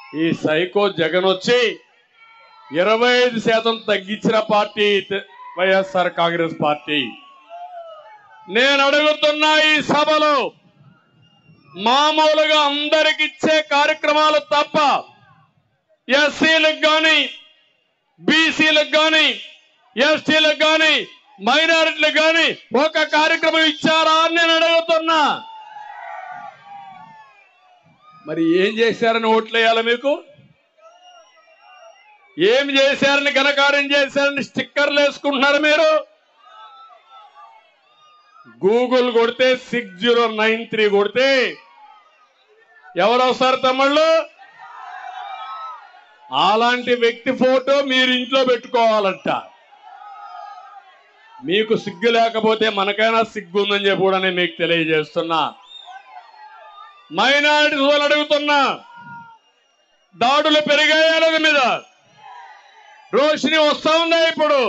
ఈ సైకో జగన్ వచ్చి 25% తగ్గించిన పార్టీ వైఎస్ఆర్ కాంగ్రెస్ పార్టీ. నేను అడుగుతున్నా ఈ సభలో మామూలుగా అందరికి ఇచ్చే కార్యక్రమాలు తప్ప ఎస్సీలకు గాని బీసీలకు గాని ఎస్టీలకు గాని మైనారిటీలకు గాని ఒక కార్యక్రమం ఇచ్చారా అని నేను అడుగుతున్నా. మరి ఏం చేశారని ఓట్లేయాలి మీకు? ఏం చేశారని ఘనకార్యం చేశారని స్టిక్కర్లు వేసుకుంటున్నారు మీరు. గూగుల్ కొడితే 6093 కొడితే ఎవరు వస్తారు తమ్ముళ్ళు? అలాంటి వ్యక్తి ఫోటో మీరు ఇంట్లో పెట్టుకోవాలంట. మీకు సిగ్గు లేకపోతే మనకైనా సిగ్గు ఉందని చెప్పి కూడా నేను మీకు తెలియజేస్తున్నా. మైనారిటీ సోదరులు అడుగుతున్నా, దాడులు పెరిగాయాల మీద రోషిని వస్తా ఉందా? ఇప్పుడు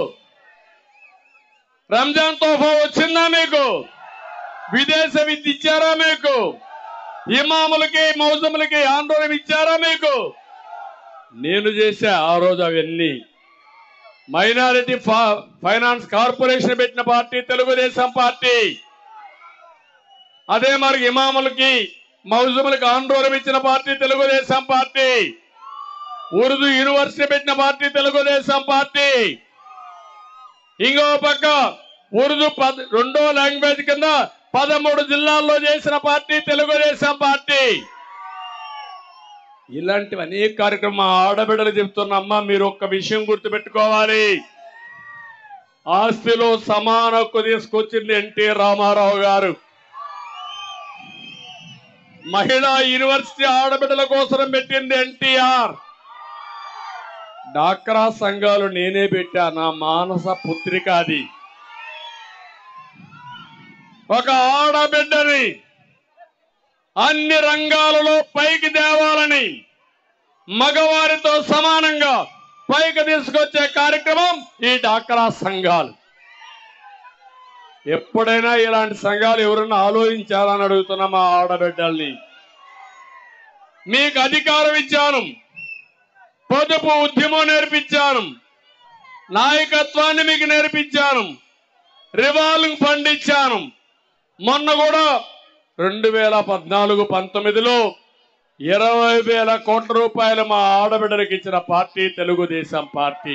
రంజాన్ తోఫా వచ్చిందా మీకు? విదేశ విద్య ఇచ్చారా మీకు? ఇమాములకి మౌజములకి ఆందోళన ఇచ్చారా మీకు? నేను చేశా ఆ రోజు అవన్నీ. మైనారిటీ ఫైనాన్స్ కార్పొరేషన్ పెట్టిన పార్టీ తెలుగుదేశం పార్టీ. అదే మరి ఇమాములకి మౌజములకి ఆందోళన ఇచ్చిన party Telugu Desam party. Urdu university పెట్టిన పార్టీ తెలుగుదేశం పార్టీ. ఇంకో పక్క ఉర్దూ 2వ లాంగ్వేజ్ కింద 13 జిల్లాల్లో చేసిన పార్టీ తెలుగుదేశం పార్టీ. ఇలాంటివి అనేక కార్యక్రమం ఆడబిడ్డలు చెప్తున్నమ్మా, మీరు ఒక్క విషయం గుర్తుపెట్టుకోవాలి. ఆస్తిలో సమాన హక్కు తీసుకొచ్చింది ఎన్టీ రామారావు గారు. మహిళా యూనివర్సిటీ ఆడబిడ్డల కోసం పెట్టింది ఎన్టీఆర్. డాక్రా సంఘాలు నేనే పెట్టా, నా మానస పుత్రిక అది. ఒక ఆడబిడ్డని అన్ని రంగాలలో పైకి తేవాలని, మగవారితో సమానంగా పైకి తీసుకొచ్చే కార్యక్రమం ఈ డాక్రా సంఘాలు. ఎప్పుడైనా ఇలాంటి సంఘాలు ఎవరన్నా ఆలోచించాలని అడుగుతున్నా మా ఆడబిడ్డల్ని. మీకు అధికారం ఇచ్చాను, పొదుపు ఉద్యమం నేర్పించాను, నాయకత్వాన్ని మీకు నేర్పించాను, రివాల్వింగ్ ఫండ్ ఇచ్చాను. మొన్న కూడా 2014-19లో 20,000 కోట్ల రూపాయలు మా ఆడబిడ్డలకు ఇచ్చిన పార్టీ తెలుగుదేశం పార్టీ.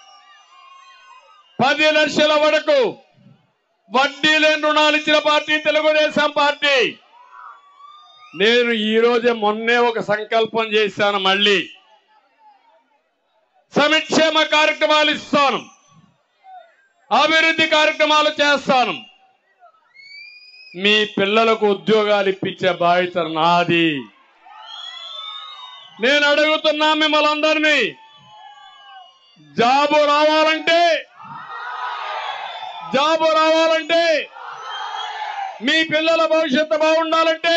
10 లక్షల వరకు వడ్డీ లేని రుణాలు ఇచ్చిన పార్టీ తెలుగుదేశం పార్టీ. నేను ఈ రోజే మొన్నే ఒక సంకల్పం చేశాను, మళ్ళీ సంక్షేమ కార్యక్రమాలు ఇస్తాను, అభివృద్ధి కార్యక్రమాలు చేస్తాను. మీ పిల్లలకు ఉద్యోగాలు ఇప్పించే బాధ్యత నాది. నేను అడుగుతున్నా మిమ్మల్ని అందరినీ, జాబు రావాలంటే మీ పిల్లల భవిష్యత్తు బాగుండాలంటే,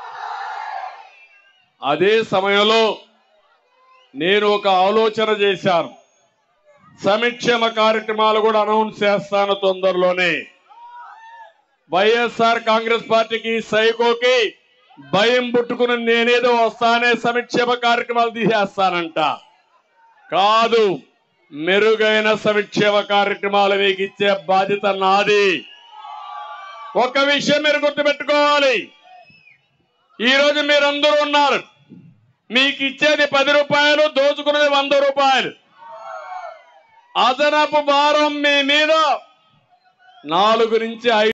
అదే సమయంలో నేను ఒక ఆలోచన చేశాను. సంక్షేమ కార్యక్రమాలు కూడా అనౌన్స్ చేస్తాను తొందరలోనే. వైఎస్ఆర్ కాంగ్రెస్ పార్టీకి సైకోకి భయం పుట్టుకుని నేనేదో వస్తానే సంక్షేమ కార్యక్రమాలు తీసేస్తానంట. కాదు, మెరుగైన సంక్షేమ కార్యక్రమాలు మీకు ఇచ్చే బాధ్యత నాది. ఒక విషయం మీరు గుర్తుపెట్టుకోవాలి, ఈరోజు మీరందరూ ఉన్నారు, మీకు ఇచ్చేది 10 రూపాయలు, దోచుకునేది 100 రూపాయలు. అదనపు భారం మీ మీద 4 నుంచి 5